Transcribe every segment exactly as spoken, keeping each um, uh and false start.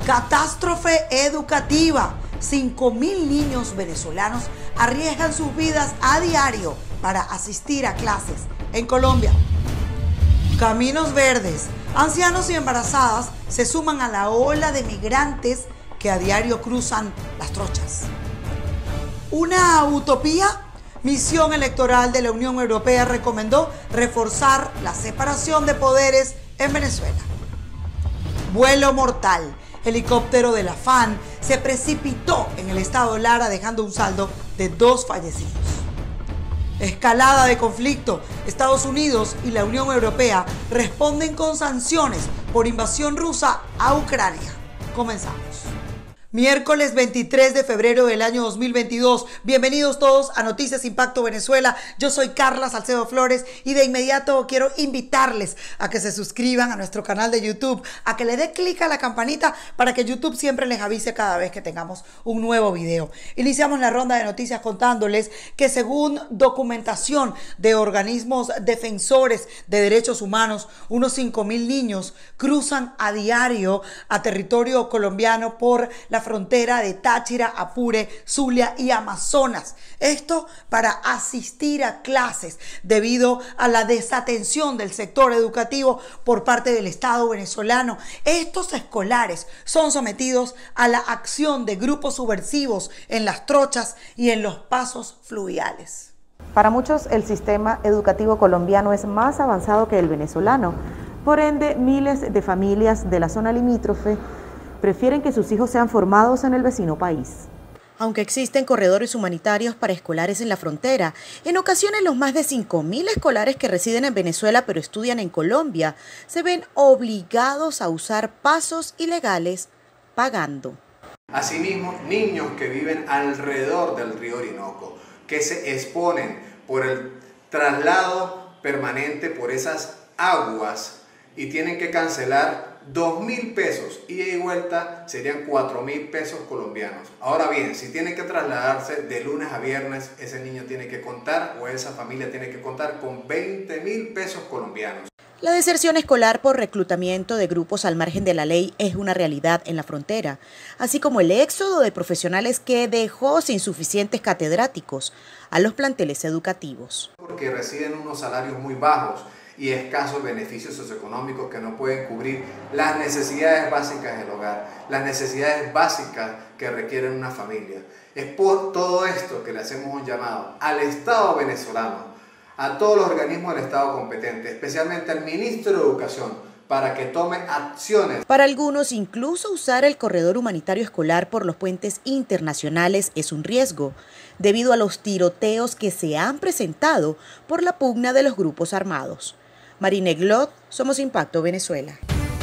Catástrofe educativa. cinco mil niños venezolanos arriesgan sus vidas a diario para asistir a clases en Colombia. Caminos verdes. Ancianos y embarazadas se suman a la ola de migrantes que a diario cruzan las trochas. ¿Una utopía? Misión electoral de la Unión Europea recomendó reforzar la separación de poderes en Venezuela. Vuelo mortal. Helicóptero de la FAN se precipitó en el estado Lara dejando un saldo de dos fallecidos. Escalada de conflicto. Estados Unidos y la Unión Europea responden con sanciones por invasión rusa a Ucrania. Comenzamos. Miércoles veintitrés de febrero del año dos mil veintidós. Bienvenidos todos a Noticias Impacto Venezuela. Yo soy Carla Salcedo Flores y de inmediato quiero invitarles a que se suscriban a nuestro canal de YouTube, a que le dé clic a la campanita para que YouTube siempre les avise cada vez que tengamos un nuevo video. Iniciamos la ronda de noticias contándoles que según documentación de organismos defensores de derechos humanos, unos cinco mil niños cruzan a diario a territorio colombiano por la frontera de Táchira, Apure, Zulia y Amazonas. Esto para asistir a clases debido a la desatención del sector educativo por parte del Estado venezolano. Estos escolares son sometidos a la acción de grupos subversivos en las trochas y en los pasos fluviales. Para muchos, el sistema educativo colombiano es más avanzado que el venezolano. Por ende, miles de familias de la zona limítrofe prefieren que sus hijos sean formados en el vecino país. Aunque existen corredores humanitarios para escolares en la frontera, en ocasiones los más de cinco mil escolares que residen en Venezuela pero estudian en Colombia se ven obligados a usar pasos ilegales pagando. Asimismo, niños que viven alrededor del río Orinoco, que se exponen por el traslado permanente por esas aguas y tienen que cancelar dos mil pesos, ida y vuelta serían cuatro mil pesos colombianos. Ahora bien, si tiene que trasladarse de lunes a viernes, ese niño tiene que contar o esa familia tiene que contar con veinte mil pesos colombianos. La deserción escolar por reclutamiento de grupos al margen de la ley es una realidad en la frontera, así como el éxodo de profesionales que dejó sin suficientes catedráticos a los planteles educativos. Porque reciben unos salarios muy bajos y escasos beneficios socioeconómicos que no pueden cubrir las necesidades básicas del hogar, las necesidades básicas que requieren una familia. Es por todo esto que le hacemos un llamado al Estado venezolano, a todos los organismos del Estado competente, especialmente al Ministro de Educación, para que tome acciones. Para algunos, incluso usar el corredor humanitario escolar por los puentes internacionales es un riesgo, debido a los tiroteos que se han presentado por la pugna de los grupos armados. Marine Glot, Somos Impacto Venezuela.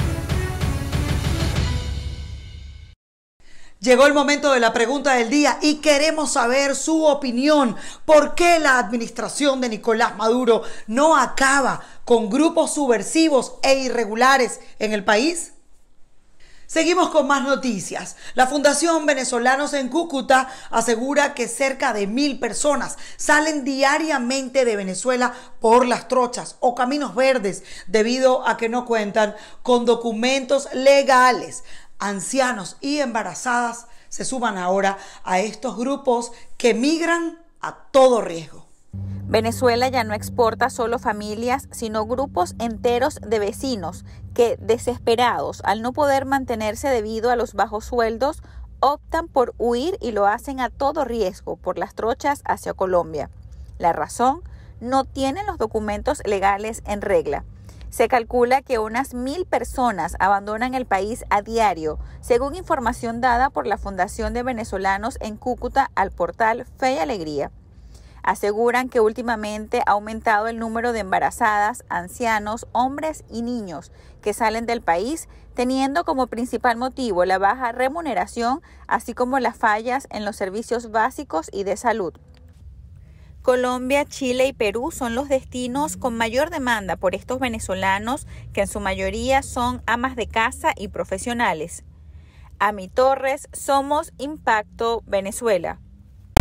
Llegó el momento de la pregunta del día y queremos saber su opinión. ¿Por qué la administración de Nicolás Maduro no acaba con grupos subversivos e irregulares en el país? Seguimos con más noticias. La Fundación Venezolanos en Cúcuta asegura que cerca de mil personas salen diariamente de Venezuela por las trochas o caminos verdes debido a que no cuentan con documentos legales. Ancianos y embarazadas se suman ahora a estos grupos que migran a todo riesgo. Venezuela ya no exporta solo familias, sino grupos enteros de vecinos que, desesperados al no poder mantenerse debido a los bajos sueldos, optan por huir y lo hacen a todo riesgo por las trochas hacia Colombia. La razón, no tienen los documentos legales en regla. Se calcula que unas mil personas abandonan el país a diario, según información dada por la Fundación de Venezolanos en Cúcuta al portal Fe y Alegría. Aseguran que últimamente ha aumentado el número de embarazadas, ancianos, hombres y niños que salen del país, teniendo como principal motivo la baja remuneración, así como las fallas en los servicios básicos y de salud. Colombia, Chile y Perú son los destinos con mayor demanda por estos venezolanos, que en su mayoría son amas de casa y profesionales. Ami Torres, Somos Impacto Venezuela.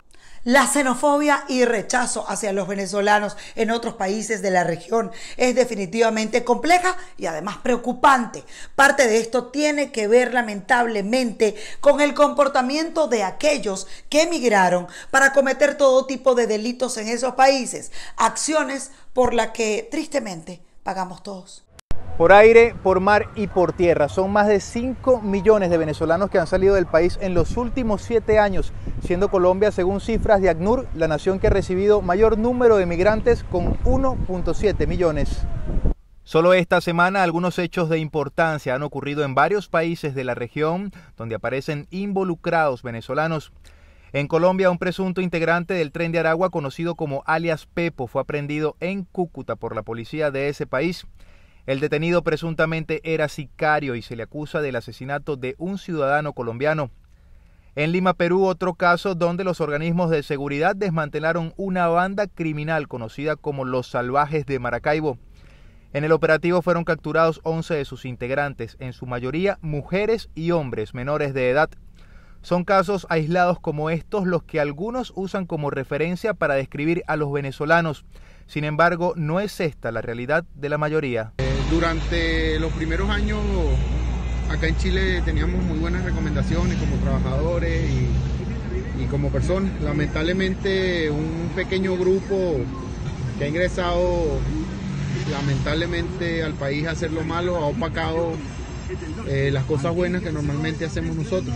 La xenofobia y rechazo hacia los venezolanos en otros países de la región es definitivamente compleja y además preocupante. Parte de esto tiene que ver lamentablemente con el comportamiento de aquellos que emigraron para cometer todo tipo de delitos en esos países, acciones por las que tristemente pagamos todos. Por aire, por mar y por tierra. Son más de cinco millones de venezolanos que han salido del país en los últimos siete años, siendo Colombia, según cifras de ACNUR, la nación que ha recibido mayor número de migrantes con uno punto siete millones. Solo esta semana algunos hechos de importancia han ocurrido en varios países de la región donde aparecen involucrados venezolanos. En Colombia, un presunto integrante del Tren de Aragua, conocido como alias Pepo, fue aprehendido en Cúcuta por la policía de ese país. El detenido presuntamente era sicario y se le acusa del asesinato de un ciudadano colombiano. En Lima, Perú, otro caso donde los organismos de seguridad desmantelaron una banda criminal conocida como Los Salvajes de Maracaibo. En el operativo fueron capturados once de sus integrantes, en su mayoría mujeres y hombres menores de edad. Son casos aislados como estos los que algunos usan como referencia para describir a los venezolanos. Sin embargo, no es esta la realidad de la mayoría. Durante los primeros años acá en Chile teníamos muy buenas recomendaciones como trabajadores y, y como personas. Lamentablemente un pequeño grupo que ha ingresado lamentablemente al país a hacer lo malo ha opacado eh, las cosas buenas que normalmente hacemos nosotros,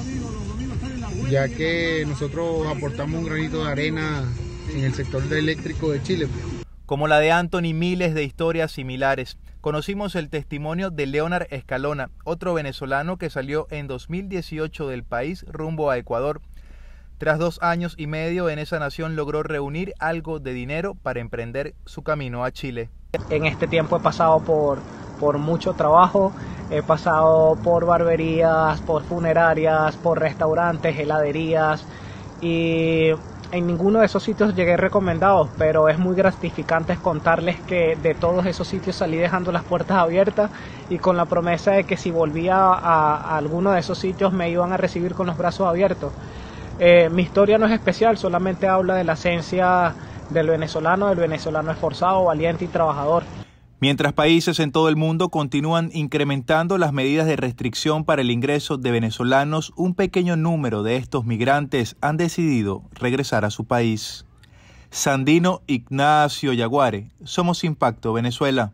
ya que nosotros aportamos un granito de arena en el sector eléctrico de Chile. Como la de Anthony, miles de historias similares. Conocimos el testimonio de Leonard Escalona, otro venezolano que salió en dos mil dieciocho del país rumbo a Ecuador. Tras dos años y medio en esa nación logró reunir algo de dinero para emprender su camino a Chile. En este tiempo he pasado por, por mucho trabajo, he pasado por barberías, por funerarias, por restaurantes, heladerías y en ninguno de esos sitios llegué recomendado, pero es muy gratificante contarles que de todos esos sitios salí dejando las puertas abiertas y con la promesa de que si volvía a, a alguno de esos sitios me iban a recibir con los brazos abiertos. Eh, mi historia no es especial, solamente habla de la esencia del venezolano, del venezolano esforzado, valiente y trabajador. Mientras países en todo el mundo continúan incrementando las medidas de restricción para el ingreso de venezolanos, un pequeño número de estos migrantes han decidido regresar a su país. Sandino Ignacio Yaguare, Somos Impacto Venezuela.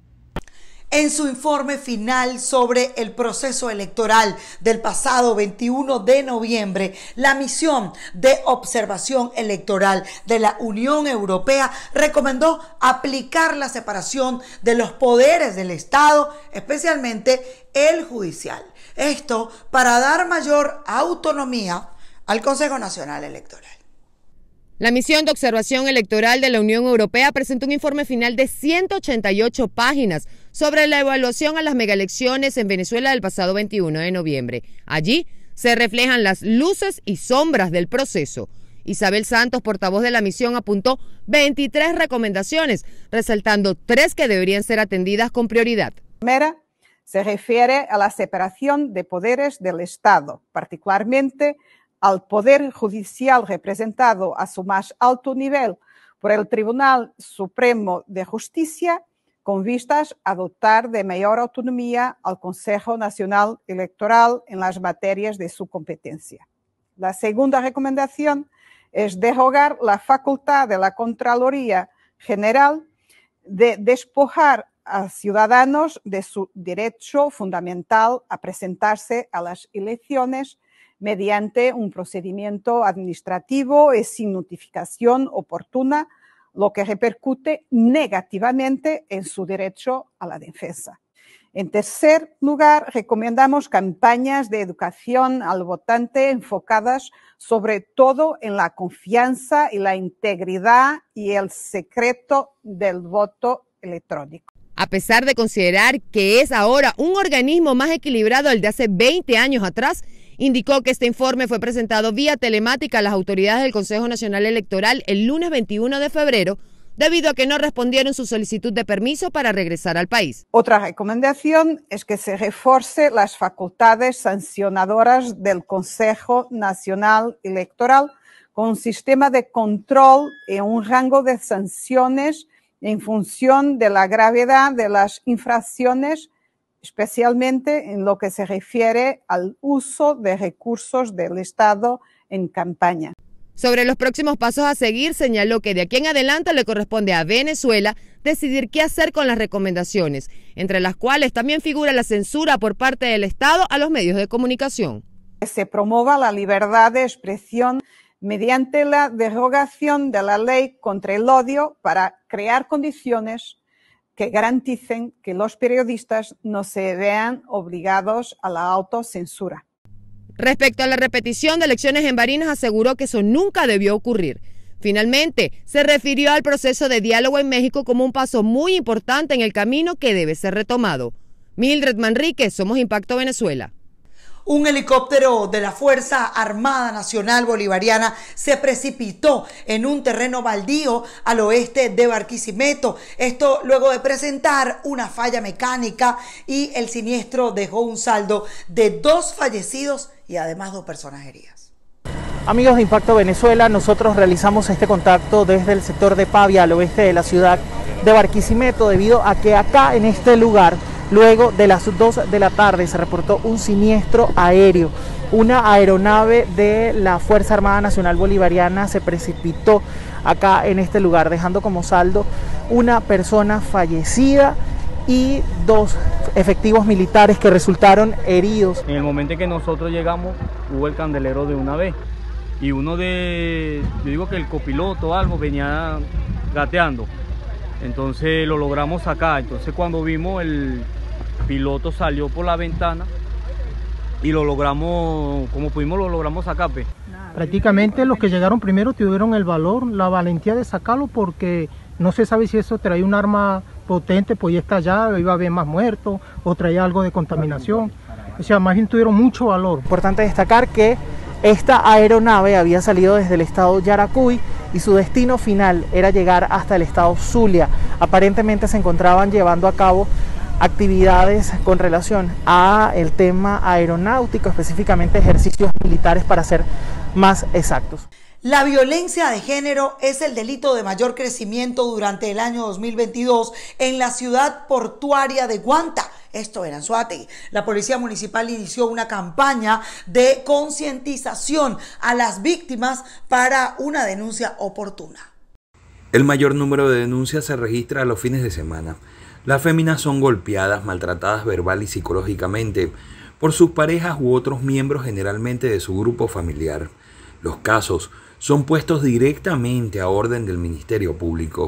En su informe final sobre el proceso electoral del pasado veintiuno de noviembre, la misión de observación electoral de la Unión Europea recomendó aplicar la separación de los poderes del Estado, especialmente el judicial. Esto para dar mayor autonomía al Consejo Nacional Electoral. La misión de observación electoral de la Unión Europea presentó un informe final de ciento ochenta y ocho páginas sobre la evaluación a las megaelecciones en Venezuela del pasado veintiuno de noviembre. Allí se reflejan las luces y sombras del proceso. Isabel Santos, portavoz de la misión, apuntó veintitrés recomendaciones, resaltando tres que deberían ser atendidas con prioridad. La primera se refiere a la separación de poderes del Estado, particularmente al Poder Judicial representado a su más alto nivel por el Tribunal Supremo de Justicia, con vistas a dotar de mayor autonomía al Consejo Nacional Electoral en las materias de su competencia. La segunda recomendación es derogar la facultad de la Contraloría General de despojar a ciudadanos de su derecho fundamental a presentarse a las elecciones mediante un procedimiento administrativo y sin notificación oportuna, lo que repercute negativamente en su derecho a la defensa. En tercer lugar, recomendamos campañas de educación al votante enfocadas sobre todo en la confianza y la integridad y el secreto del voto electrónico. A pesar de considerar que es ahora un organismo más equilibrado al de hace veinte años atrás, indicó que este informe fue presentado vía telemática a las autoridades del Consejo Nacional Electoral el lunes veintiuno de febrero, debido a que no respondieron su solicitud de permiso para regresar al país. Otra recomendación es que se refuerce las facultades sancionadoras del Consejo Nacional Electoral con un sistema de control y un rango de sanciones en función de la gravedad de las infracciones, especialmente en lo que se refiere al uso de recursos del Estado en campaña. Sobre los próximos pasos a seguir, señaló que de aquí en adelante le corresponde a Venezuela decidir qué hacer con las recomendaciones, entre las cuales también figura la censura por parte del Estado a los medios de comunicación. Que se promueva la libertad de expresión mediante la derogación de la ley contra el odio para crear condiciones que garanticen que los periodistas no se vean obligados a la autocensura. Respecto a la repetición de elecciones en Barinas, aseguró que eso nunca debió ocurrir. Finalmente, se refirió al proceso de diálogo en México como un paso muy importante en el camino que debe ser retomado. Mildred Manrique, Somos Impacto Venezuela. Un helicóptero de la Fuerza Armada Nacional Bolivariana se precipitó en un terreno baldío al oeste de Barquisimeto. Esto luego de presentar una falla mecánica, y el siniestro dejó un saldo de dos fallecidos y además dos personas heridas. Amigos de Impacto Venezuela, nosotros realizamos este contacto desde el sector de Pavia, al oeste de la ciudad de Barquisimeto, debido a que acá en este lugar, luego de las dos de la tarde, se reportó un siniestro aéreo. Una aeronave de la Fuerza Armada Nacional Bolivariana se precipitó acá en este lugar, dejando como saldo una persona fallecida y dos efectivos militares que resultaron heridos. En el momento en que nosotros llegamos, hubo el candelero de una vez, y uno de, yo digo que el copiloto o algo venía gateando. Entonces lo logramos sacar. Entonces cuando vimos, el piloto salió por la ventana y lo logramos, como pudimos lo logramos sacar. Pues. Prácticamente los que llegaron primero tuvieron el valor, la valentía de sacarlo, porque no se sabe si eso traía un arma potente, podía estallar, iba a haber más muertos o traía algo de contaminación. O sea, más bien tuvieron mucho valor. Importante destacar que esta aeronave había salido desde el estado Yaracuy y su destino final era llegar hasta el estado Zulia. Aparentemente se encontraban llevando a cabo actividades con relación a el tema aeronáutico, específicamente ejercicios militares, para ser más exactos. La violencia de género es el delito de mayor crecimiento durante el año dos mil veintidós en la ciudad portuaria de Guanta. Esto era en Anzoátegui. La Policía Municipal inició una campaña de concientización a las víctimas para una denuncia oportuna. El mayor número de denuncias se registra a los fines de semana. Las féminas son golpeadas, maltratadas verbal y psicológicamente por sus parejas u otros miembros, generalmente de su grupo familiar. Los casos son puestos directamente a orden del Ministerio Público.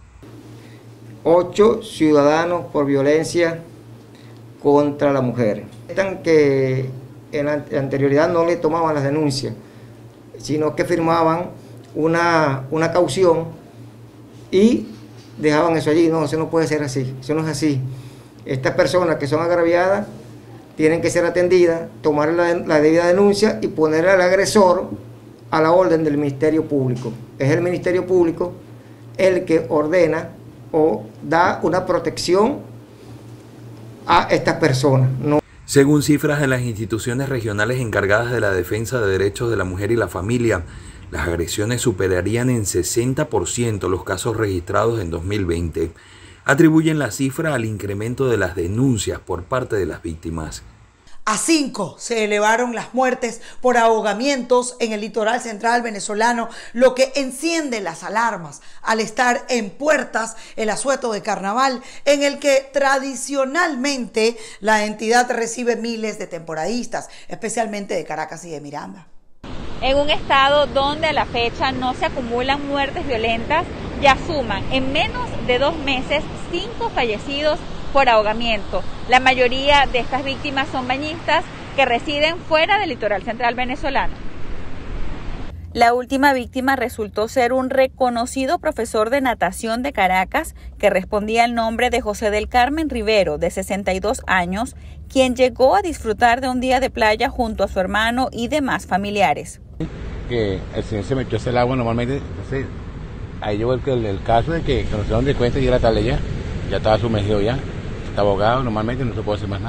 Ocho ciudadanos por violencia contra la mujer. Están que en la anterioridad no le tomaban las denuncias, sino que firmaban una, una caución y dejaban eso allí. No, eso no puede ser así, eso no es así. Estas personas que son agraviadas tienen que ser atendidas, tomar la, la debida denuncia y poner al agresor a la orden del Ministerio Público. Es el Ministerio Público el que ordena o da una protección a estas personas. No. Según cifras de las instituciones regionales encargadas de la defensa de derechos de la mujer y la familia, las agresiones superarían en sesenta por ciento los casos registrados en dos mil veinte. Atribuyen la cifra al incremento de las denuncias por parte de las víctimas. A cinco se elevaron las muertes por ahogamientos en el litoral central venezolano, lo que enciende las alarmas al estar en puertas el asueto de carnaval, en el que tradicionalmente la entidad recibe miles de temporadistas, especialmente de Caracas y de Miranda. En un estado donde a la fecha no se acumulan muertes violentas, ya suman en menos de dos meses cinco fallecidos por ahogamiento. La mayoría de estas víctimas son bañistas que residen fuera del litoral central venezolano. La última víctima resultó ser un reconocido profesor de natación de Caracas que respondía al nombre de José del Carmen Rivero, de sesenta y dos años, quien llegó a disfrutar de un día de playa junto a su hermano y demás familiares. Que el señor se metió hacia el agua normalmente, entonces ahí llegó el, el, el caso de que cuando se dieron de cuenta y era tarde ya, ya estaba sumergido ya. Está abogado, normalmente no se puede hacer más nada.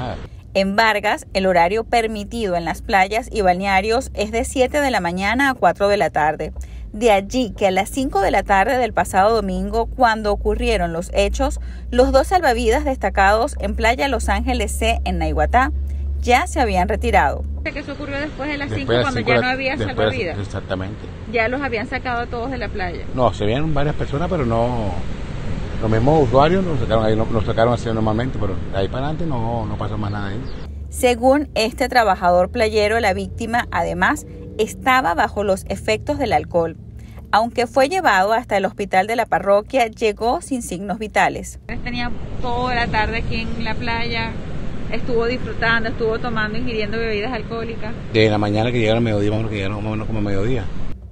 En Vargas, el horario permitido en las playas y balnearios es de siete de la mañana a cuatro de la tarde. De allí que a las cinco de la tarde del pasado domingo, cuando ocurrieron los hechos, los dos salvavidas destacados en Playa Los Ángeles C en Naiguatá ya se habían retirado. Que eso ocurrió después de las cinco, Después de cuando cinco ya la- no había después- salvavidas. Exactamente. Ya los habían sacado a todos de la playa. No, se veían varias personas, pero no... Los mismos usuarios nos sacaron ahí, nos sacaron así normalmente, pero de ahí para adelante no, no pasó más nada ahí. Según este trabajador playero, la víctima, además, estaba bajo los efectos del alcohol. Aunque fue llevado hasta el hospital de la parroquia, llegó sin signos vitales. Tenía toda la tarde aquí en la playa, estuvo disfrutando, estuvo tomando, ingiriendo bebidas alcohólicas. De la mañana que llegaron al mediodía, más o menos que llegaron más o menos como a mediodía.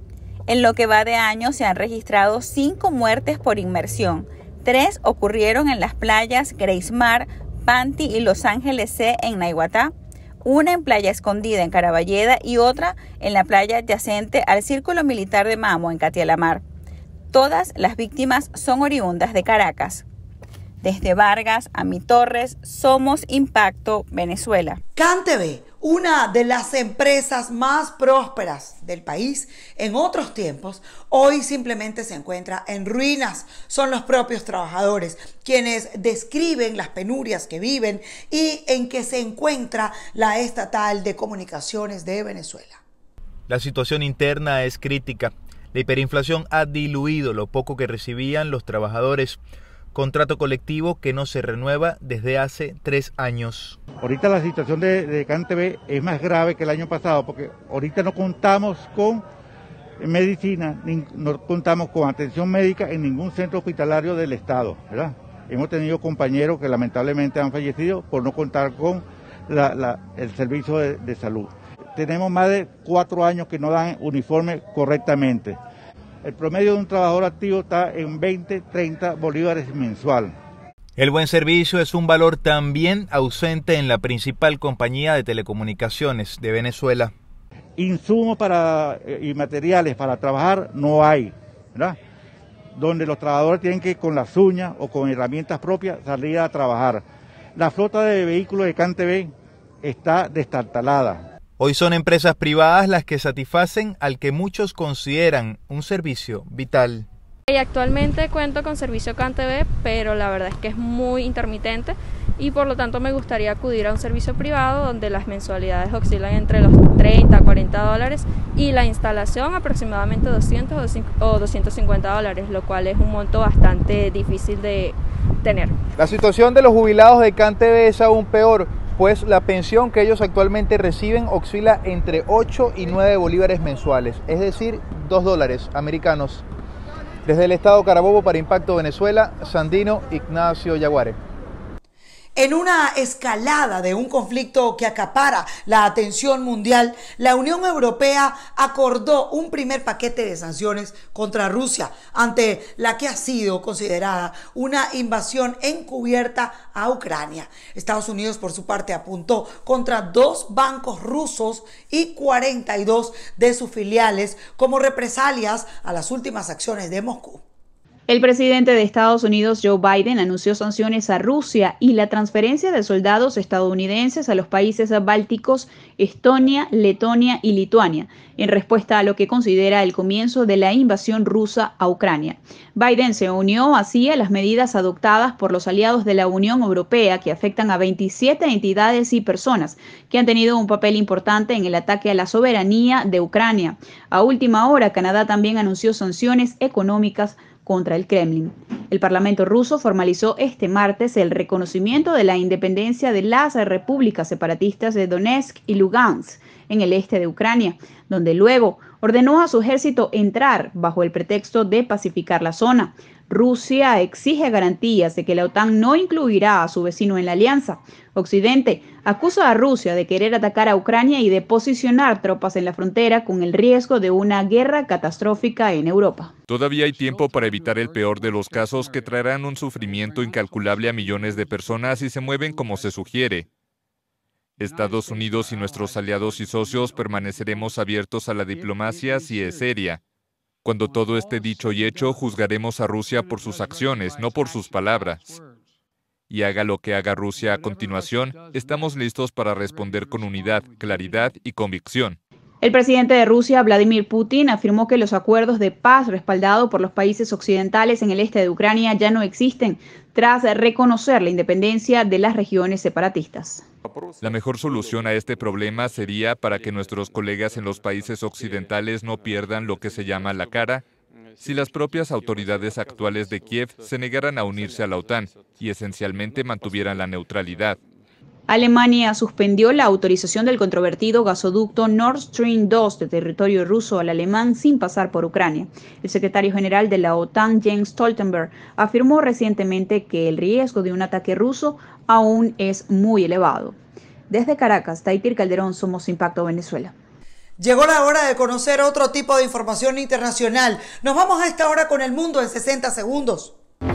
En lo que va de año se han registrado cinco muertes por inmersión. Tres ocurrieron en las playas Grace Mar, Panty y Los Ángeles C en Naiguatá, una en Playa Escondida en Caraballeda y otra en la playa adyacente al Círculo Militar de Mamo en Catialamar. Todas las víctimas son oriundas de Caracas. Desde Vargas a Mi Torres, Somos Impacto, Venezuela. CanTV, una de las empresas más prósperas del país en otros tiempos, hoy simplemente se encuentra en ruinas. Son los propios trabajadores quienes describen las penurias que viven y en que se encuentra la Estatal de Comunicaciones de Venezuela. La situación interna es crítica. La hiperinflación ha diluido lo poco que recibían los trabajadores. Contrato colectivo que no se renueva desde hace tres años. Ahorita la situación de, de CanTV es más grave que el año pasado porque ahorita no contamos con medicina, ni, no contamos con atención médica en ningún centro hospitalario del estado, ¿verdad? Hemos tenido compañeros que lamentablemente han fallecido por no contar con la, la, el servicio de, de salud. Tenemos más de cuatro años que no dan uniforme correctamente. El promedio de un trabajador activo está en veinte, treinta bolívares mensual. El buen servicio es un valor también ausente en la principal compañía de telecomunicaciones de Venezuela. Insumos para, y materiales para trabajar no hay, ¿verdad? Donde los trabajadores tienen que con las uñas o con herramientas propias salir a trabajar. La flota de vehículos de CanTV está destartalada. Hoy son empresas privadas las que satisfacen al que muchos consideran un servicio vital. Y actualmente cuento con servicio CanTV, pero la verdad es que es muy intermitente y por lo tanto me gustaría acudir a un servicio privado donde las mensualidades oscilan entre los treinta a cuarenta dólares y la instalación aproximadamente doscientos o doscientos cincuenta dólares, lo cual es un monto bastante difícil de tener. La situación de los jubilados de CanTV es aún peor, pues la pensión que ellos actualmente reciben oscila entre ocho y nueve bolívares mensuales, es decir, dos dólares americanos. Desde el estado Carabobo para Impacto Venezuela, Sandino Ignacio Yaguare. En una escalada de un conflicto que acapara la atención mundial, la Unión Europea acordó un primer paquete de sanciones contra Rusia ante la que ha sido considerada una invasión encubierta a Ucrania. Estados Unidos, por su parte, apuntó contra dos bancos rusos y cuarenta y dos de sus filiales como represalias a las últimas acciones de Moscú. El presidente de Estados Unidos, Joe Biden, anunció sanciones a Rusia y la transferencia de soldados estadounidenses a los países bálticos, Estonia, Letonia y Lituania, en respuesta a lo que considera el comienzo de la invasión rusa a Ucrania. Biden se unió así a las medidas adoptadas por los aliados de la Unión Europea que afectan a veintisiete entidades y personas que han tenido un papel importante en el ataque a la soberanía de Ucrania. A última hora, Canadá también anunció sanciones económicas contra el Kremlin. El Parlamento ruso formalizó este martes el reconocimiento de la independencia de las repúblicas separatistas de Donetsk y Lugansk en el este de Ucrania, donde luego ordenó a su ejército entrar bajo el pretexto de pacificar la zona. Rusia exige garantías de que la OTAN no incluirá a su vecino en la alianza. Occidente acusa a Rusia de querer atacar a Ucrania y de posicionar tropas en la frontera con el riesgo de una guerra catastrófica en Europa. Todavía hay tiempo para evitar el peor de los casos que traerán un sufrimiento incalculable a millones de personas si se mueven como se sugiere. Estados Unidos y nuestros aliados y socios permaneceremos abiertos a la diplomacia si es seria. Cuando todo esté dicho y hecho, juzgaremos a Rusia por sus acciones, no por sus palabras. Y haga lo que haga Rusia a continuación, estamos listos para responder con unidad, claridad y convicción. El presidente de Rusia, Vladimir Putin, afirmó que los acuerdos de paz respaldados por los países occidentales en el este de Ucrania ya no existen, tras reconocer la independencia de las regiones separatistas. La mejor solución a este problema sería para que nuestros colegas en los países occidentales no pierdan lo que se llama la cara, si las propias autoridades actuales de Kiev se negaran a unirse a la OTAN y esencialmente mantuvieran la neutralidad. Alemania suspendió la autorización del controvertido gasoducto Nord Stream dos de territorio ruso al alemán sin pasar por Ucrania. El secretario general de la OTAN, Jens Stoltenberg, afirmó recientemente que el riesgo de un ataque ruso aún es muy elevado. Desde Caracas, Taitir Calderón, Somos Impacto Venezuela. Llegó la hora de conocer otro tipo de información internacional. Nos vamos a esta hora con el mundo en sesenta segundos.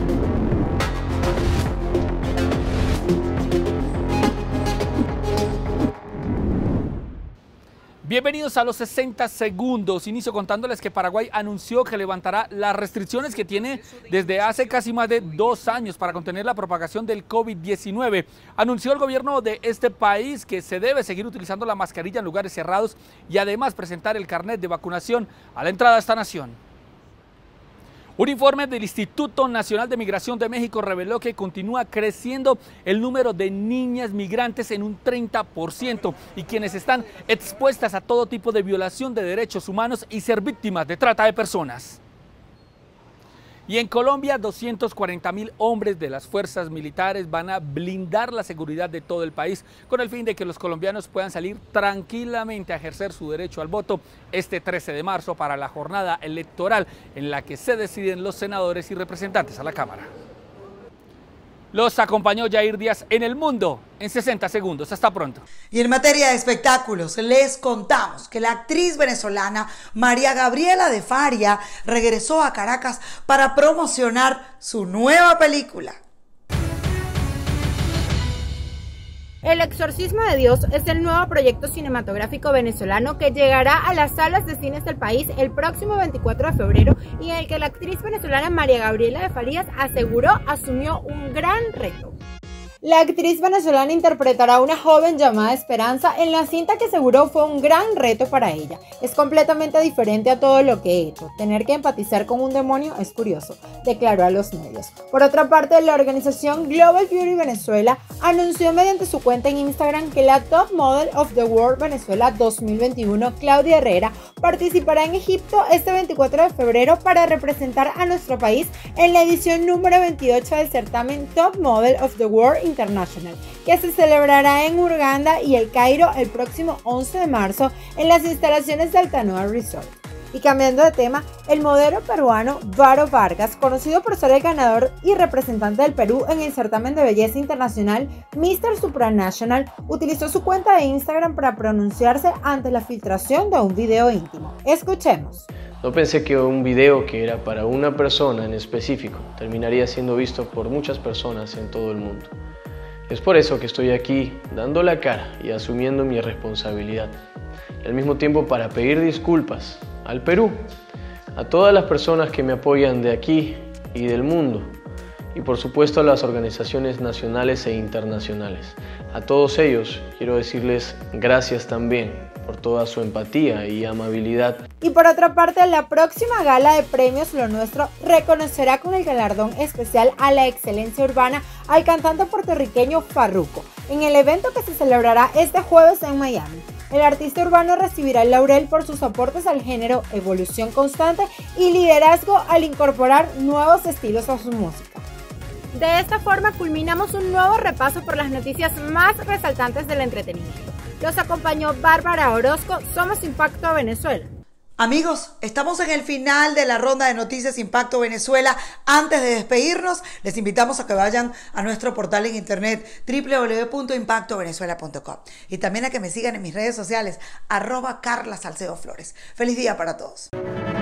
Bienvenidos a los sesenta segundos. Inicio contándoles que Paraguay anunció que levantará las restricciones que tiene desde hace casi más de dos años para contener la propagación del COVID diecinueve. Anunció el gobierno de este país que se debe seguir utilizando la mascarilla en lugares cerrados y además presentar el carnet de vacunación a la entrada a esta nación. Un informe del Instituto Nacional de Migración de México reveló que continúa creciendo el número de niñas migrantes en un treinta por ciento y quienes están expuestas a todo tipo de violación de derechos humanos y ser víctimas de trata de personas. Y en Colombia, doscientos cuarenta mil hombres de las fuerzas militares van a blindar la seguridad de todo el país con el fin de que los colombianos puedan salir tranquilamente a ejercer su derecho al voto este trece de marzo para la jornada electoral en la que se deciden los senadores y representantes a la Cámara. Los acompañó Yair Díaz en El Mundo en sesenta segundos. Hasta pronto. Y en materia de espectáculos, les contamos que la actriz venezolana María Gabriela de Faria regresó a Caracas para promocionar su nueva película. El exorcismo de Dios es el nuevo proyecto cinematográfico venezolano que llegará a las salas de cines del país el próximo veinticuatro de febrero y en el que la actriz venezolana María Gabriela de Farías aseguró asumió un gran reto. La actriz venezolana interpretará a una joven llamada Esperanza en la cinta que aseguró fue un gran reto para ella. Es completamente diferente a todo lo que he hecho. Tener que empatizar con un demonio es curioso, declaró a los medios. Por otra parte, la organización Global Beauty Venezuela anunció mediante su cuenta en Instagram que la Top Model of the World Venezuela dos mil veintiuno, Claudia Herrera, participará en Egipto este veinticuatro de febrero para representar a nuestro país en la edición número veintiocho del certamen Top Model of the World International, que se celebrará en Uganda y El Cairo el próximo once de marzo en las instalaciones del Altanoa Resort. Y cambiando de tema, el modelo peruano Varo Vargas, conocido por ser el ganador y representante del Perú en el certamen de belleza internacional mister Supranational, utilizó su cuenta de Instagram para pronunciarse ante la filtración de un video íntimo. Escuchemos. No pensé que un video que era para una persona en específico terminaría siendo visto por muchas personas en todo el mundo. Es por eso que estoy aquí dando la cara y asumiendo mi responsabilidad. Y al mismo tiempo para pedir disculpas al Perú, a todas las personas que me apoyan de aquí y del mundo, y por supuesto a las organizaciones nacionales e internacionales. A todos ellos quiero decirles gracias también por toda su empatía y amabilidad. Y por otra parte, la próxima gala de premios Lo Nuestro reconocerá con el galardón especial a la excelencia urbana al cantante puertorriqueño Farruko, en el evento que se celebrará este jueves en Miami. El artista urbano recibirá el laurel por sus aportes al género, evolución constante y liderazgo al incorporar nuevos estilos a su música. De esta forma culminamos un nuevo repaso por las noticias más resaltantes del entretenimiento. Los acompañó Bárbara Orozco, Somos Impacto Venezuela. Amigos, estamos en el final de la ronda de Noticias Impacto Venezuela. Antes de despedirnos, les invitamos a que vayan a nuestro portal en internet doble u doble u doble u punto impacto venezuela punto com y también a que me sigan en mis redes sociales arroba Carla Salcedo Flores. Feliz día para todos.